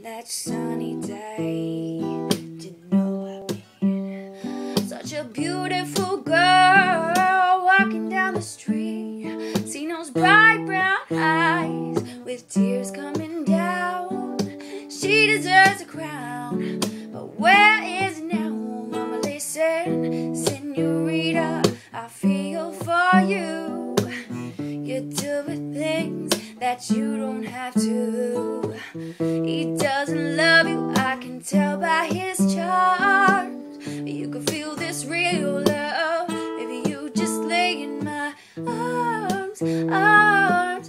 that sunny day. Didn't know I'd be such a beautiful girl walking down the street. Seen those bright brown eyes with tears coming down. She deserves a crown, but where is it now? Mama, listen, señorita, I feel for you. You're doing things that you don't have to. He doesn't love you, I can tell by his charms. But you can feel this real love if you just lay in my arms, arms,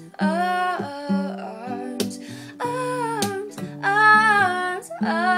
arms, arms, arms,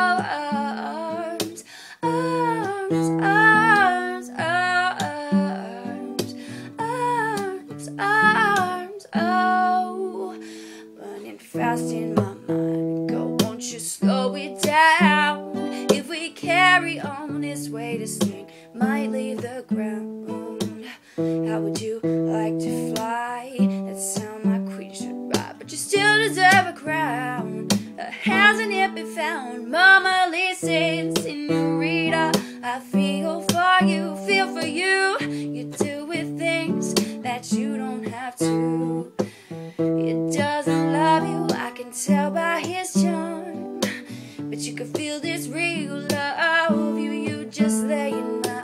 arms, arms, arms, arms, arms, arms, oh, running fast in my mind. Girl, won't you slow it down? If we carry on this way, this thing might leave the ground. How would you like to fly? That sound my queen should ride, but you still deserve a crown. Hasn't it been found? Mama, listen, señorita, I feel for you, feel for you. You do with things that you don't have to. He doesn't love you, I can tell by his charm. But you can feel this real love. You just lay in my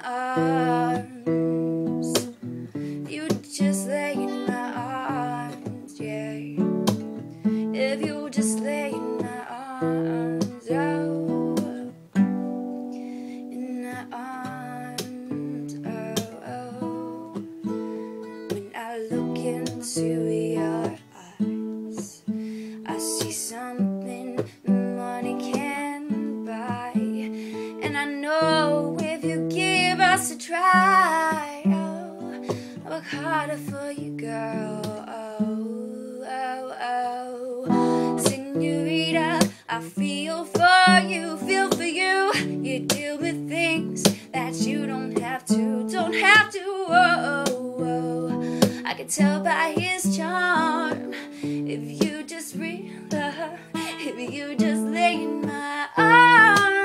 arms. You just lay in my arms, yeah. If you just lay in my arms, oh, in my arms, oh, oh. When I look into your eyes, I see something money can't buy. And I know if you give us a try, oh, I'll work harder for you, girl. Oh, oh, oh. Señorita, I feel for you, feel for you. You deal with things that you don't have to, don't have to. Oh, oh. I can tell by his charm. If you just realize, if you just lay in my arms.